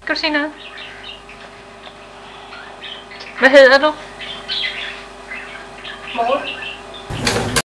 Skal du sige noget? Hvad hedder du? Morten.